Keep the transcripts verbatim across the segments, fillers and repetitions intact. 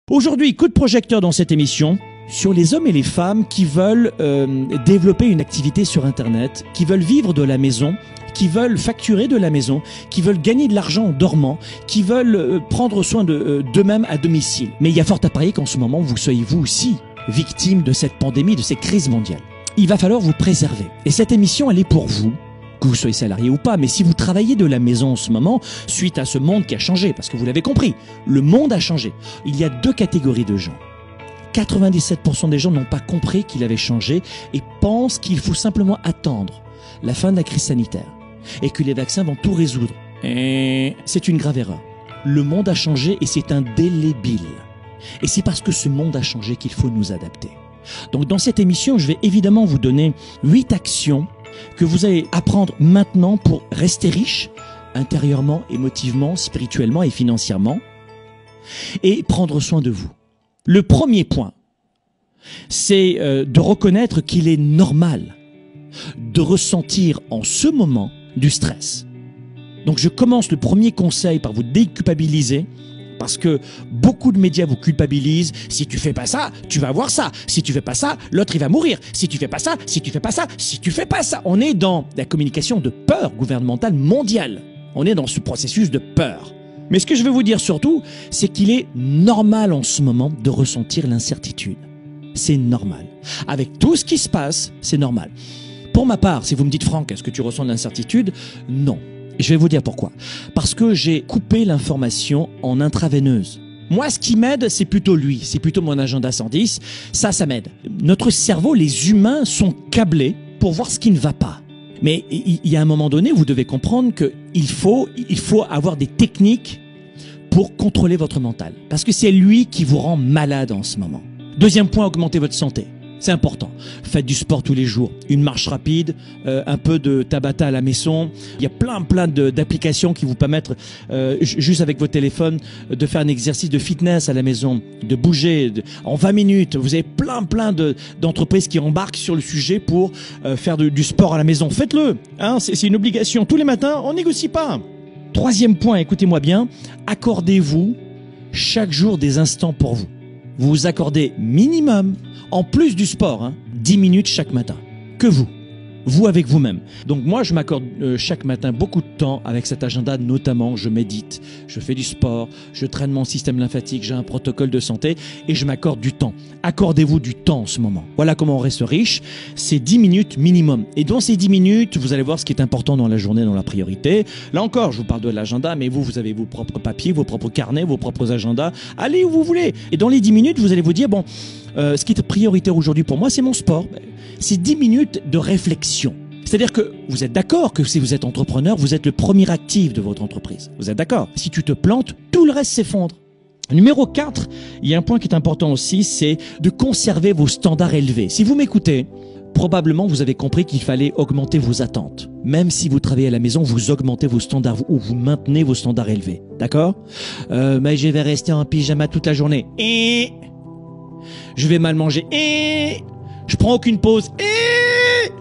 Aujourd'hui, coup de projecteur dans cette émission sur les hommes et les femmes qui veulent euh, développer une activité sur Internet, qui veulent vivre de la maison, qui veulent facturer de la maison, qui veulent gagner de l'argent en dormant, qui veulent euh, prendre soin de, euh, d'eux-mêmes à domicile. Mais il y a fort à parier qu'en ce moment, vous soyez vous aussi victime de cette pandémie, de cette crise mondiale. Il va falloir vous préserver. Et cette émission, elle est pour vous, que vous soyez salarié ou pas, mais si vous travaillez de la maison en ce moment, suite à ce monde qui a changé, parce que vous l'avez compris, le monde a changé. Il y a deux catégories de gens. quatre-vingt-dix-sept pour cent des gens n'ont pas compris qu'il avait changé et pensent qu'il faut simplement attendre la fin de la crise sanitaire et que les vaccins vont tout résoudre. Et c'est une grave erreur. Le monde a changé et c'est indélébile. Et c'est parce que ce monde a changé qu'il faut nous adapter. Donc dans cette émission, je vais évidemment vous donner huit actions que vous allez apprendre maintenant pour rester riche, intérieurement, émotivement, spirituellement et financièrement, et prendre soin de vous. Le premier point, c'est euh, de reconnaître qu'il est normal de ressentir en ce moment du stress. Donc je commence le premier conseil par vous déculpabiliser, parce que beaucoup de médias vous culpabilisent. Si tu fais pas ça, tu vas avoir ça. Si tu fais pas ça, l'autre il va mourir. Si tu fais pas ça, si tu fais pas ça, si tu fais pas ça. On est dans la communication de peur gouvernementale mondiale. On est dans ce processus de peur. Mais ce que je veux vous dire surtout, c'est qu'il est normal en ce moment de ressentir l'incertitude. C'est normal. Avec tout ce qui se passe, c'est normal. Pour ma part, si vous me dites Franck, est-ce que tu ressens de l'incertitude? Non. Je vais vous dire pourquoi. Parce que j'ai coupé l'information en intraveineuse. Moi, ce qui m'aide, c'est plutôt lui. C'est plutôt mon agenda cent dix. Ça, ça m'aide. Notre cerveau, les humains sont câblés pour voir ce qui ne va pas. Mais il y a un moment donné, vous devez comprendre qu'il faut, il faut avoir des techniques pour contrôler votre mental. Parce que c'est lui qui vous rend malade en ce moment. Deuxième point, augmenter votre santé. C'est important. Faites du sport tous les jours. Une marche rapide, euh, un peu de Tabata à la maison. Il y a plein, plein de, d'applications qui vous permettent, euh, juste avec votre téléphone, de faire un exercice de fitness à la maison, de bouger de, en vingt minutes. Vous avez plein, plein de, d'entreprises qui embarquent sur le sujet pour euh, faire de, du sport à la maison. Faites-le. Hein, c'est, c'est une obligation. Tous les matins, on négocie pas. Troisième point, écoutez-moi bien. Accordez-vous chaque jour des instants pour vous. Vous vous accordez minimum, en plus du sport, hein, dix minutes chaque matin. Que vous. Vous avec vous-même. Donc moi, je m'accorde euh, chaque matin beaucoup de temps avec cet agenda, notamment je médite, je fais du sport, je traîne mon système lymphatique, j'ai un protocole de santé et je m'accorde du temps. Accordez-vous du temps en ce moment. Voilà comment on reste riche, c'est dix minutes minimum. Et dans ces dix minutes, vous allez voir ce qui est important dans la journée, dans la priorité. Là encore, je vous parle de l'agenda, mais vous, vous avez vos propres papiers, vos propres carnets, vos propres agendas. Allez où vous voulez. Et dans les dix minutes, vous allez vous dire, bon, euh, ce qui est prioritaire aujourd'hui pour moi, c'est mon sport. C'est dix minutes de réflexion. C'est-à-dire que vous êtes d'accord que si vous êtes entrepreneur, vous êtes le premier actif de votre entreprise. Vous êtes d'accord? Si tu te plantes, tout le reste s'effondre. Numéro quatre, il y a un point qui est important aussi, c'est de conserver vos standards élevés. Si vous m'écoutez, probablement vous avez compris qu'il fallait augmenter vos attentes. Même si vous travaillez à la maison, vous augmentez vos standards ou vous maintenez vos standards élevés. D'accord? euh, Mais je vais rester en pyjama toute la journée. Et je vais mal manger. Et je prends aucune pause. Et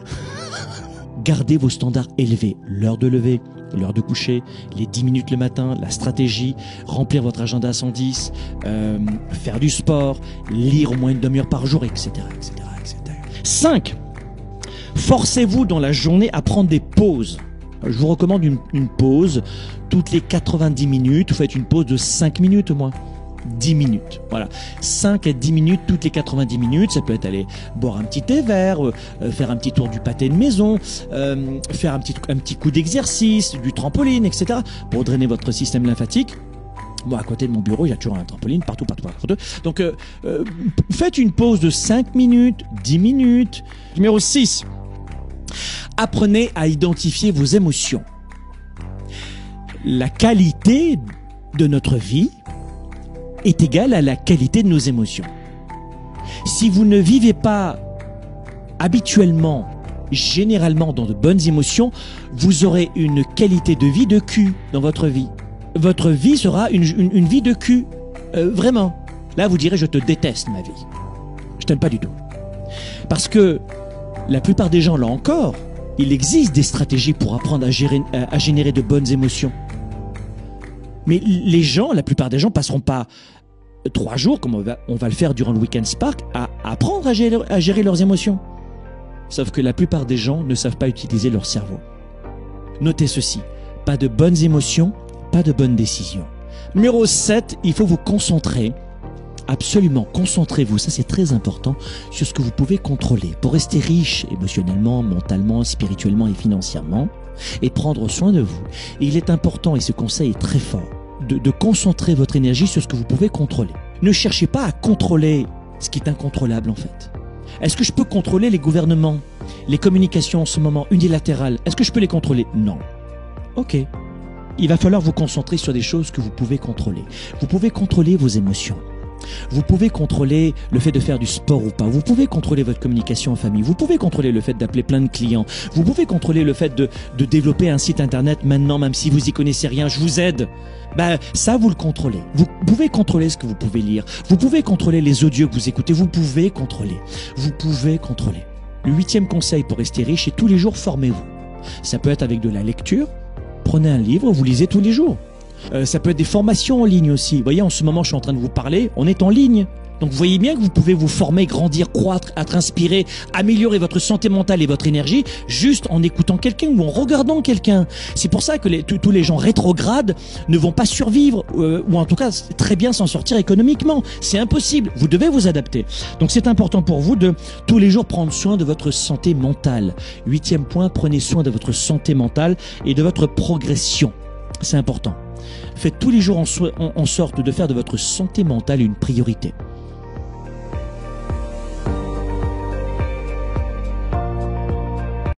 gardez vos standards élevés. L'heure de lever, l'heure de coucher, les dix minutes le matin, la stratégie, remplir votre agenda cent dix, euh, faire du sport, lire au moins une demi-heure par jour, et cetera, et cetera, et cetera. cinq. Forcez-vous dans la journée à prendre des pauses. Je vous recommande une, une pause toutes les quatre-vingt-dix minutes. Vous faites une pause de cinq minutes au moins. dix minutes, voilà. cinq à dix minutes toutes les quatre-vingt-dix minutes. Ça peut être aller boire un petit thé vert, euh, faire un petit tour du pâté de maison, euh, faire un petit, un petit coup d'exercice, du trampoline, et cetera pour drainer votre système lymphatique. Moi, à côté de mon bureau, il y a toujours un trampoline, partout, partout, partout. Donc, euh, euh, faites une pause de cinq minutes, dix minutes. Numéro six. Apprenez à identifier vos émotions. La qualité de notre vie est égale à la qualité de nos émotions. Si vous ne vivez pas habituellement, généralement dans de bonnes émotions, vous aurez une qualité de vie de cul dans votre vie. Votre vie sera une, une, une vie de cul. Euh, vraiment. Là, vous direz, je te déteste, ma vie. Je t'aime pas du tout. Parce que la plupart des gens, là encore, il existe des stratégies pour apprendre à, gérer, à, à générer de bonnes émotions. Mais les gens, la plupart des gens passeront pas trois jours, comme on va, on va le faire durant le Weekend Spark, à apprendre à gérer, à gérer leurs émotions. Sauf que la plupart des gens ne savent pas utiliser leur cerveau. Notez ceci, pas de bonnes émotions, pas de bonnes décisions. Numéro sept, il faut vous concentrer, absolument concentrez-vous, ça c'est très important, sur ce que vous pouvez contrôler pour rester riche émotionnellement, mentalement, spirituellement et financièrement et prendre soin de vous. Et il est important, et ce conseil est très fort, de, de concentrer votre énergie sur ce que vous pouvez contrôler. Ne cherchez pas à contrôler ce qui est incontrôlable en fait. Est-ce que je peux contrôler les gouvernements, les communications en ce moment unilatérales? Est-ce que je peux les contrôler? Non. Ok. Il va falloir vous concentrer sur des choses que vous pouvez contrôler. Vous pouvez contrôler vos émotions. Vous pouvez contrôler le fait de faire du sport ou pas. Vous pouvez contrôler votre communication en famille. Vous pouvez contrôler le fait d'appeler plein de clients. Vous pouvez contrôler le fait de, de développer un site internet maintenant, même si vous y connaissez rien. Je vous aide. Ben, ça, vous le contrôlez. Vous pouvez contrôler ce que vous pouvez lire. Vous pouvez contrôler les audios que vous écoutez. Vous pouvez contrôler. Vous pouvez contrôler. Le huitième conseil pour rester riche, c'est tous les jours, formez-vous. Ça peut être avec de la lecture. Prenez un livre, vous lisez tous les jours. Euh, ça peut être des formations en ligne aussi. Vous voyez, en ce moment, je suis en train de vous parler, on est en ligne. Donc, vous voyez bien que vous pouvez vous former, grandir, croître, être inspiré, améliorer votre santé mentale et votre énergie juste en écoutant quelqu'un ou en regardant quelqu'un. C'est pour ça que les, tous les gens rétrogrades ne vont pas survivre euh, ou en tout cas très bien s'en sortir économiquement. C'est impossible. Vous devez vous adapter. Donc, c'est important pour vous de tous les jours prendre soin de votre santé mentale. Huitième point, prenez soin de votre santé mentale et de votre progression. C'est important. Faites tous les jours en, so en, en sorte de faire de votre santé mentale une priorité.